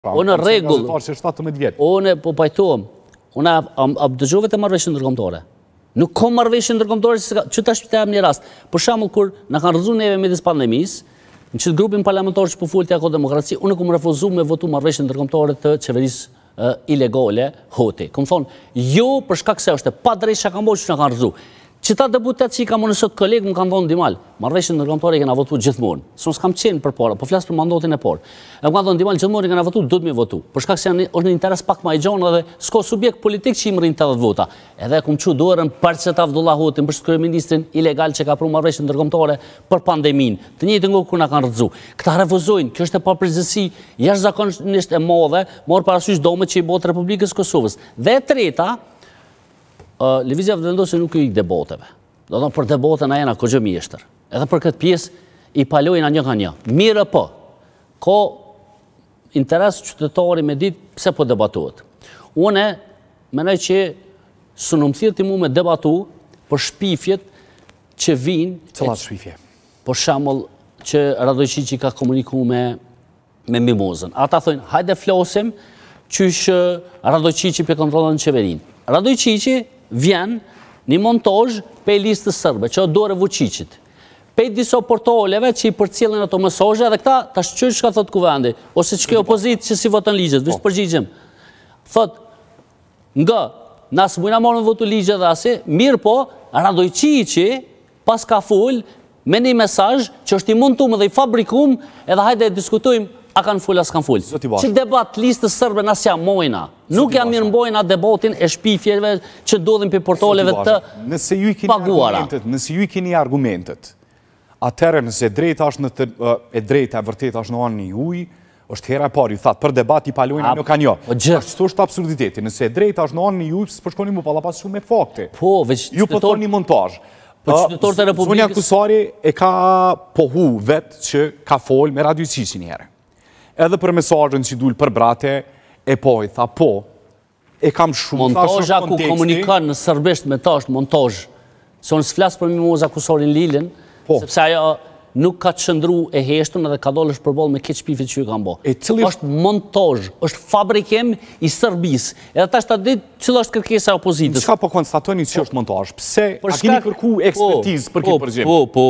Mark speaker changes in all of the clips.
Speaker 1: Unë rregull. Unë po pajtohem. Unë dëgjova të marrëveshjen ndërkombëtare. Nuk ka marrëveshje ndërkombëtare që tash të jap një rast. Për shembull kur na kanë rrezuar neve midis pandemisë, në çdo grupin parlamentar që po folti ako demokraci, unë kam refuzuar me votu marrëveshjen ndërkombëtare të qeverisë ilegale Hoti. Kam thonë, jo për shkak se është e padrejtë çka kanë bërë që na kanë rrezuar. Qita deputet që i kam unë sot kolegë më kanë thonë Dimal, marrëveshjen ndërkombëtare i kena votu gjithmonë. S'kam qenë përpara, po flas për mandatin e parë. E më kanë thonë Dimal gjithmonë i kena votu, duhet me votu. Për shkak se është në interes pak më i gjanë dhe s'ka subjekt politik që i mrin 80 vota. Edhe kum çu dorën Parçet Avdullah Hotin për kryeministrin ilegal që ka pru marrëveshjen ndërkombëtare për pandeminë. Të njëjtën kohë kur na kanë rrezu. Këta refuzojnë, kjo është e papërgjithësi jashtëzakonisht e madhe, marr parasysh domet që i bëhet Republikës Kosovës. Dhe e treta, lëvizja vendosi nuk i debateve. Do të thonë për debatën jena kogjo mjeshtër. Edhe për këtë pjesë i palojnë një ka një. Mirë po, ka interes qytetari me ditë pse po debatohet. Une menoj që së në më thirë ti mu me debatu për shpifjet që vinë.
Speaker 2: Cilat shpifje?
Speaker 1: Për shembull që Radojqiqi ka komuniku me Mimozën. Ata thonë, hajde flasim qysh Radojqiqi për kontrolën në qeverinë. Radojqiqi vjen një montazh pe listës sërbe, që o dore Vučićit. Pe disa portaleve që i përcjellin ato mesazhe dhe këta ta shqyr që ka thot kuvendi, ose që kjo opozit që si voton ligjet, vështë përgjigjim. Thot, nga, nasë mujna marrën votu ligjet dhe asi, mirë po, Radojqiqi pas ka full me një mesazh që është i montuar dhe i fabrikuar, edhe hajde diskutojmë a kanë full, as kanë full. Që debat listës sërbe nas jam mojna. Nuk jam mirë mbojna debatin e shpifjeve që dodhin për portaleve të paguara.
Speaker 2: Nëse ju i keni argumentet, atëherë nëse drejta është e drejta e vërtet është në anë juj, është hera e parë, ju thatë, për debat i palojnë nuk kanë jo. Ashtu është absurditeti. Nëse e drejta është në anë juj, së përshkoni mu pala pas shumë me fakte. Ju po thonë një montaj. Zonja Kusari e ka pohu vetë që ka folë me Radojqiqin njëherë. Edhe për mesazhin që dul për brate, e po i tha po, e kam shumë.
Speaker 1: Montazha ku komunikan në sërbisht me ta është montazh. Se unë s'flas për Mimoza Kusarin Lilin, sepse ajo nuk ka qëndru e heshtun edhe ka dollë është përbol me këtë shpifit që ju kanë bo. është montazh, është fabrikim i Sërbis. Edhe ta është ta ditë cila është kërkesa e opozitës.
Speaker 2: Çka po konstatoni që është montazh? Pse a keni kërku ekspertizë për këtë përgjim?
Speaker 1: Po,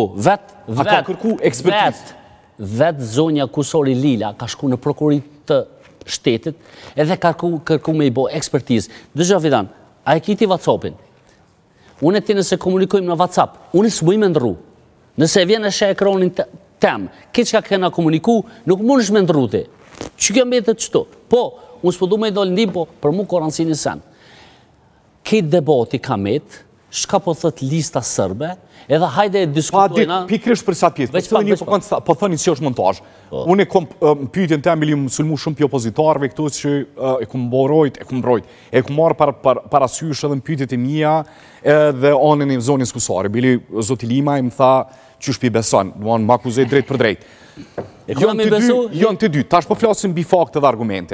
Speaker 1: vetë zonja Kusari Lila ka shku në prokurit të shtetit edhe ka kërku me i bo ekspertizë. Dëgjo Fidan, a e kiti WhatsAppin? Unë e ti nëse komunikojmë në WhatsApp, unë s'mu i me ndru. Nëse vjen e shë ekranin tem, këtë që ka kena komuniku, nuk mund është me ndru ti. Që kjo mbetet qëto? Po, unë s'po du me i dollë ndim, po, për mu korancini sen. Këtë debati ka metë, shka po thët lista sërbe, edhe hajde e diskutojna...
Speaker 2: Pikrisht për sa pjesë, po thëni që është montazh. Unë e kom pyetjen tem li sulmu shumë për opozitarve, këtu që e kom mbrojt, e kom marrë parasysh edhe në pyetjet e mia edhe anën e zonjës Kusari. Bili zoti Lima i më tha që shpi beson, më akuzoj drejt për drejt. Janë të dy, tash po flasim mbi fakte dhe argumente.